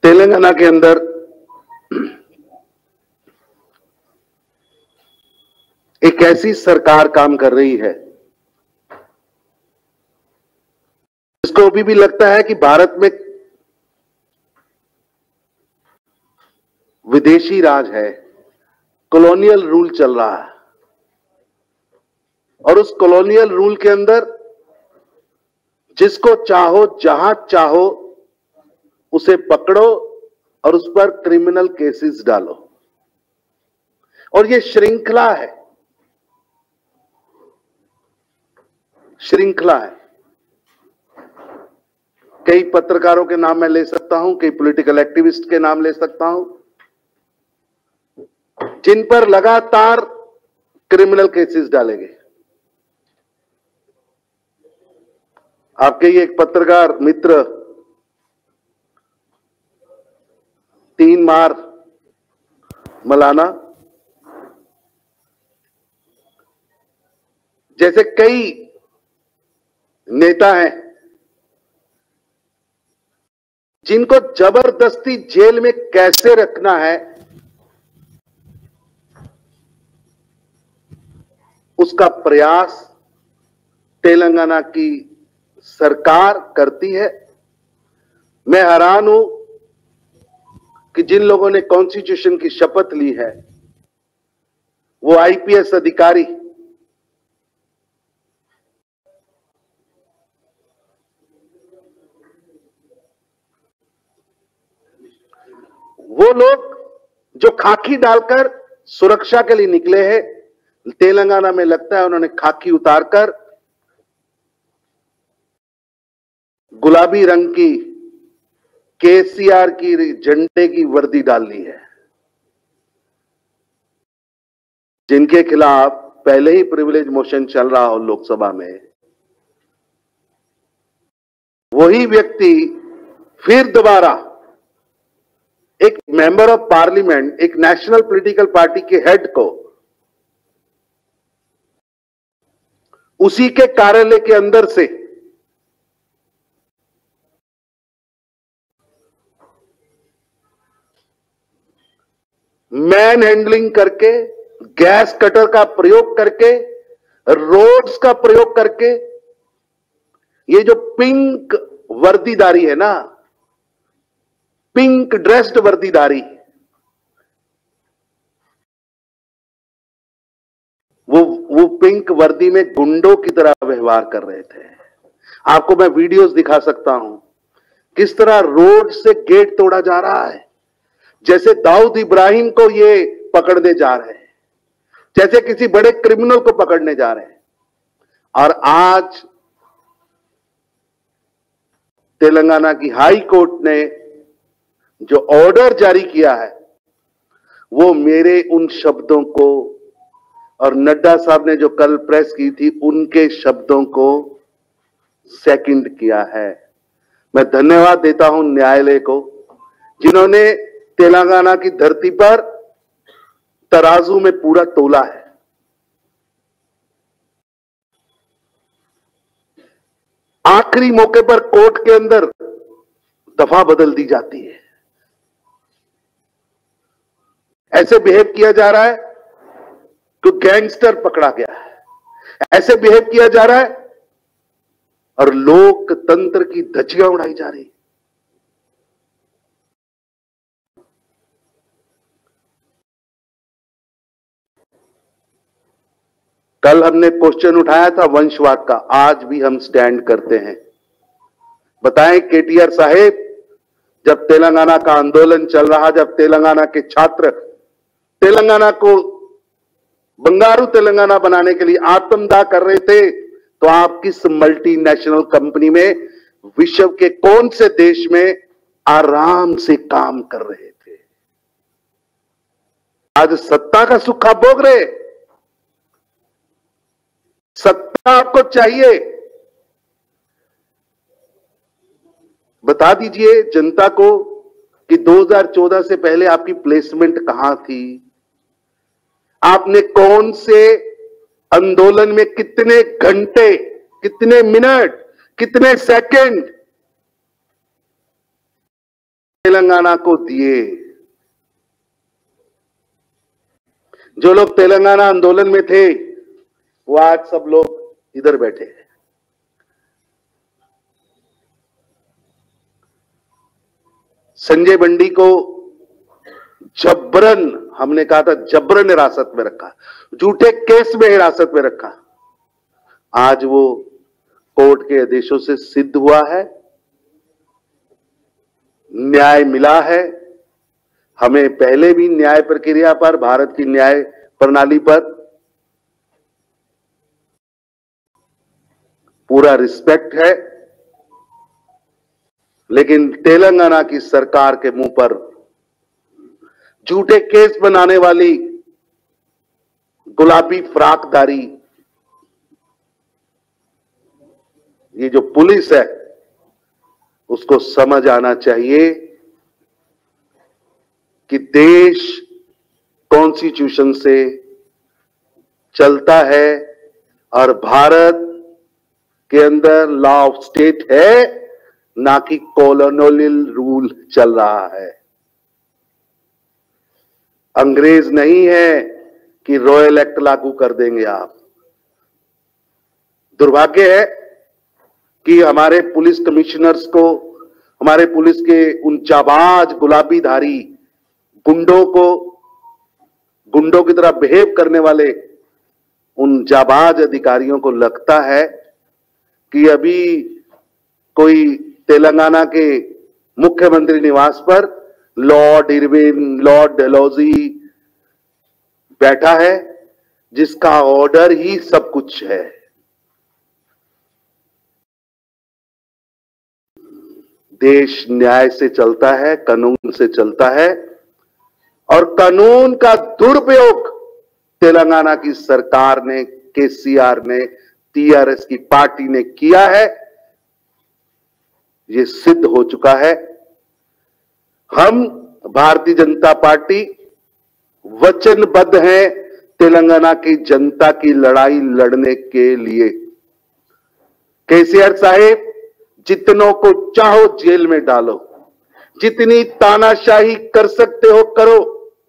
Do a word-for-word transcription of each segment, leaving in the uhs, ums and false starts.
तेलंगाना के अंदर एक ऐसी सरकार काम कर रही है जिसको अभी भी लगता है कि भारत में विदेशी राज है, कॉलोनियल रूल चल रहा है और उस कॉलोनियल रूल के अंदर जिसको चाहो जहां चाहो उसे पकड़ो और उस पर क्रिमिनल केसेस डालो। और ये श्रृंखला है, श्रृंखला है। कई पत्रकारों के नाम मैं ले सकता हूं, कई पॉलिटिकल एक्टिविस्ट के नाम ले सकता हूं, जिन पर लगातार क्रिमिनल केसेस डाले गए। आपके ही एक पत्रकार मित्र तीन मार मलाना जैसे कई नेता हैं जिनको जबरदस्ती जेल में कैसे रखना है उसका प्रयास तेलंगाना की सरकार करती है। मैं हैरान हूं कि जिन लोगों ने कॉन्स्टिट्यूशन की शपथ ली है वो आईपीएस अधिकारी वो लोग जो खाकी डालकर सुरक्षा के लिए निकले हैं, तेलंगाना में लगता है उन्होंने खाकी उतारकर गुलाबी रंग की केसीआर की झंडे की वर्दी डाल ली है। जिनके खिलाफ पहले ही प्रिविलेज मोशन चल रहा हो लोकसभा में, वही व्यक्ति फिर दोबारा एक मेंबर ऑफ पार्लियामेंट, एक नेशनल पॉलिटिकल पार्टी के हेड को उसी के कार्यालय के अंदर से मैन हैंडलिंग करके, गैस कटर का प्रयोग करके, रोड्स का प्रयोग करके, ये जो पिंक वर्दीदारी है ना, पिंक ड्रेस्ड वर्दीदारी, वो वो पिंक वर्दी में गुंडों की तरह व्यवहार कर रहे थे। आपको मैं वीडियोस दिखा सकता हूं किस तरह रोड से गेट तोड़ा जा रहा है, जैसे दाऊद इब्राहिम को ये पकड़ने जा रहे हैं, जैसे किसी बड़े क्रिमिनल को पकड़ने जा रहे हैं। और आज तेलंगाना की हाई कोर्ट ने जो ऑर्डर जारी किया है वो मेरे उन शब्दों को और नड्डा साहब ने जो कल प्रेस की थी उनके शब्दों को सेकंड किया है। मैं धन्यवाद देता हूं न्यायालय को जिन्होंने तेलंगाना की धरती पर तराजू में पूरा तोला है। आखिरी मौके पर कोर्ट के अंदर दफा बदल दी जाती है। ऐसे बिहेव किया जा रहा है कि गैंगस्टर पकड़ा गया है, ऐसे बिहेव किया जा रहा है और लोकतंत्र की धज्जियां उड़ाई जा रही। कल हमने क्वेश्चन उठाया था वंशवाद का, आज भी हम स्टैंड करते हैं। बताएं केटीआर साहेब, जब तेलंगाना का आंदोलन चल रहा, जब तेलंगाना के छात्र तेलंगाना को बंगारू तेलंगाना बनाने के लिए आत्मदाह कर रहे थे, तो आप किस मल्टीनेशनल कंपनी में, विश्व के कौन से देश में आराम से काम कर रहे थे? आज सत्ता का सुख आप भोग रहे, सत्ता आपको चाहिए। बता दीजिए जनता को कि दो हज़ार चौदह से पहले आपकी प्लेसमेंट कहां थी, आपने कौन से आंदोलन में कितने घंटे, कितने मिनट, कितने सेकंड तेलंगाना को दिए। जो लोग तेलंगाना आंदोलन में थे वो आज सब लोग इधर बैठे हैं। संजय बंडी को जबरन, हमने कहा था जबरन हिरासत में रखा, झूठे केस में हिरासत में रखा। आज वो कोर्ट के आदेशों से सिद्ध हुआ है, न्याय मिला है। हमें पहले भी न्याय प्रक्रिया पर, भारत की न्याय प्रणाली पर पूरा रिस्पेक्ट है, लेकिन तेलंगाना की सरकार के मुंह पर झूठे केस बनाने वाली गुलाबी फ्राकदारी ये जो पुलिस है उसको समझ आना चाहिए कि देश कॉन्स्टिट्यूशन से चलता है और भारत के अंदर लॉ ऑफ स्टेट है, ना कि कॉलोनियल रूल चल रहा है। अंग्रेज नहीं है कि रॉयल एक्ट लागू कर देंगे आप। दुर्भाग्य है कि हमारे पुलिस कमिश्नर्स को, हमारे पुलिस के उन जाबाज गुलाबीधारी गुंडों को, गुंडों की तरह बिहेव करने वाले उन जाबाज अधिकारियों को लगता है कि अभी कोई तेलंगाना के मुख्यमंत्री निवास पर लॉर्ड इरविन, लॉर्ड डेलहौजी बैठा है जिसका ऑर्डर ही सब कुछ है। देश न्याय से चलता है, कानून से चलता है, और कानून का दुरुपयोग तेलंगाना की सरकार ने, केसीआर ने, टीआरएस की पार्टी ने किया है। ये सिद्ध हो चुका है। हम भारतीय जनता पार्टी वचनबद्ध हैं तेलंगाना की जनता की लड़ाई लड़ने के लिए। केसीआर साहिब, जितनों को चाहो जेल में डालो, जितनी तानाशाही कर सकते हो करो।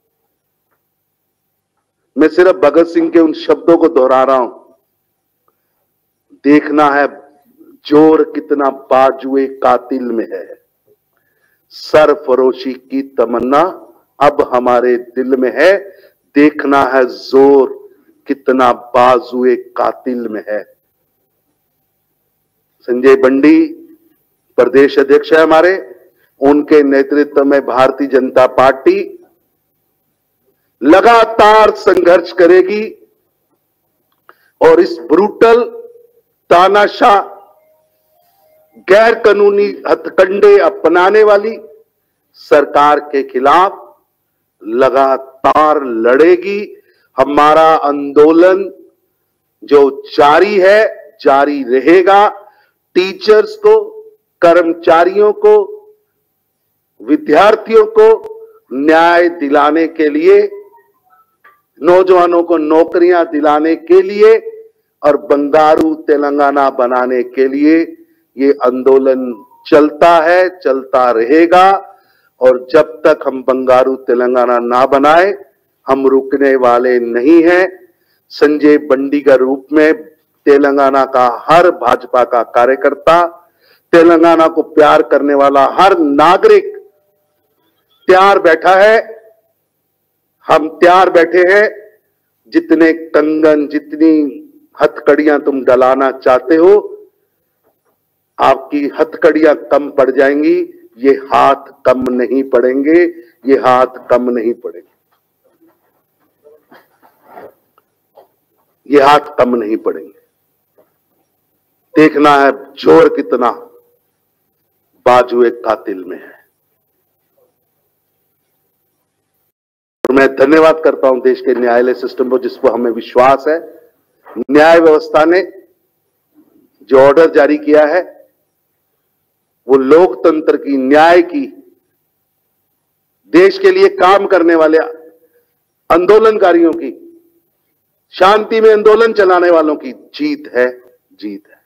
मैं सिर्फ भगत सिंह के उन शब्दों को दोहरा रहा हूं, देखना है जोर कितना बाजुए कातिल में है। सरफरोशी की तमन्ना अब हमारे दिल में है, देखना है जोर कितना बाजुए कातिल में है। संजय बंडी प्रदेश अध्यक्ष है हमारे, उनके नेतृत्व में भारतीय जनता पार्टी लगातार संघर्ष करेगी और इस ब्रूटल, तानाशाह, गैर कानूनी हथकंडे अपनाने वाली सरकार के खिलाफ लगातार लड़ेगी। हमारा आंदोलन जो जारी है, जारी रहेगा। टीचर्स को, कर्मचारियों को, विद्यार्थियों को न्याय दिलाने के लिए, नौजवानों को नौकरियां दिलाने के लिए और बंगारू तेलंगाना बनाने के लिए ये आंदोलन चलता है, चलता रहेगा। और जब तक हम बंगारू तेलंगाना ना बनाए हम रुकने वाले नहीं हैं। संजय बंडी का रूप में तेलंगाना का हर भाजपा का कार्यकर्ता, तेलंगाना को प्यार करने वाला हर नागरिक तैयार बैठा है। हम तैयार बैठे हैं। जितने कंगन, जितनी हथकड़ियां तुम डलाना चाहते हो, आपकी हथकड़ियां कम पड़ जाएंगी, ये हाथ कम नहीं पड़ेंगे, ये हाथ कम नहीं पड़ेंगे, ये हाथ कम नहीं पड़ेंगे। देखना है जोर कितना बाजुए कातिल में है। और मैं धन्यवाद करता हूं देश के न्यायालय सिस्टम को, जिसको हमें विश्वास है न्याय व्यवस्था ने जो ऑर्डर जारी किया है वो लोकतंत्र की, न्याय की, देश के लिए काम करने वाले आंदोलनकारियों की, शांति में आंदोलन चलाने वालों की जीत है, जीत है।